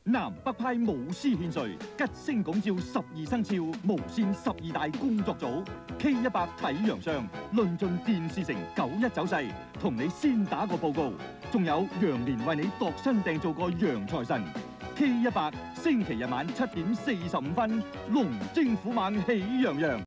南北派舞獅獻瑞，吉星拱照12生肖，無線12大工作組 K100睇陽相，論盡電視城91走勢，同你先打個報告。仲有羊年為你度身訂做個陽財神 K100，星期日晚7點45分，龍精虎猛喜洋洋。